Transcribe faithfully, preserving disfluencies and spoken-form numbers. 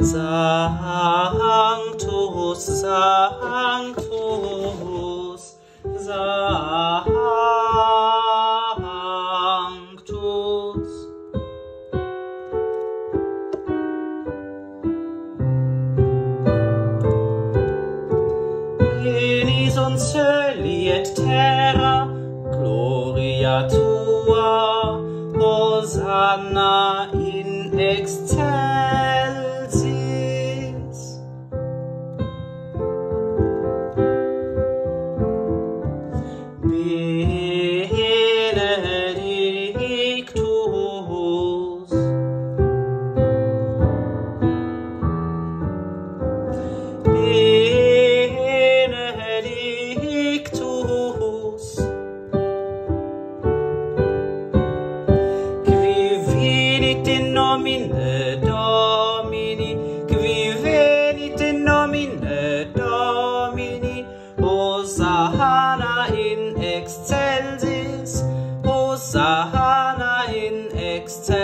Sanctus, Sanctus, Sanctus. Pleni sunt celi et terra, gloria tua, Hosanna in excelsis. Benedictus, Benedictus, qui venit in nomine Domini, qui venit in nomine Domini, Hosanna in excelsis, Hosanna in excelsis.